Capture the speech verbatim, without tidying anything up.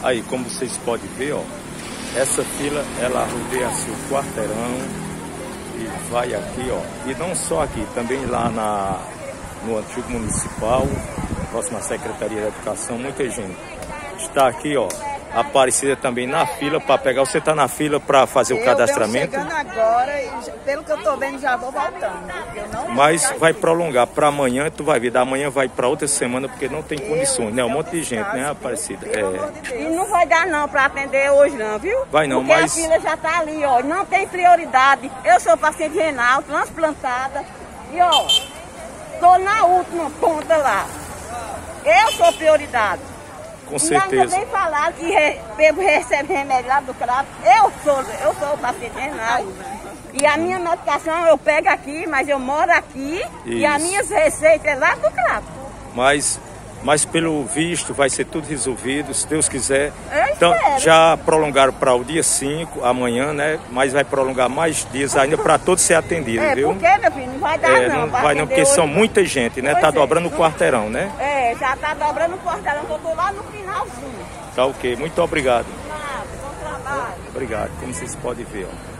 Aí, como vocês podem ver, ó, essa fila, ela rodeia assim, o quarteirão e vai aqui, ó. E não só aqui, também lá na, no antigo municipal, próximo à Secretaria da Educação, muita gente está aqui, ó, Aparecida também na fila para pegar. Você está na fila para fazer o eu cadastramento? Eu chegando agora e, pelo que eu estou vendo, já vou voltando. Eu não Mas vai prolongar para amanhã, tu vai ver. Da manhã vai para outra semana, porque não tem condições, né? Um monte de gente, né, Aparecida? É. E não vai dar não para atender hoje não, viu? Vai não, porque mas... a fila já está ali, ó. Não tem prioridade. Eu sou paciente renal, transplantada. E, ó, tô na última ponta lá. Eu sou prioridade. Com certeza. E também falaram que re, pego, recebe remédio lá do CRAP. Eu sou, eu sou paciente renal. E a minha medicação eu pego aqui, mas eu moro aqui. Isso. E as minhas receitas é lá do CRAP. Mas, mas pelo visto vai ser tudo resolvido, se Deus quiser. Eu então, espero. Já prolongaram para o dia cinco, amanhã, né? Mas vai prolongar mais dias ainda para todos ser atendidos, é, viu? Porque, meu filho, não vai dar é, não. Não vai não, porque hoje, são muita gente, né? Pois tá é. dobrando o quarteirão, né? É, já tá dobrando o quarteirão, que eu tô lá no finalzinho. Tá ok, muito obrigado. Nada, bom trabalho. Obrigado, como vocês podem ver, ó.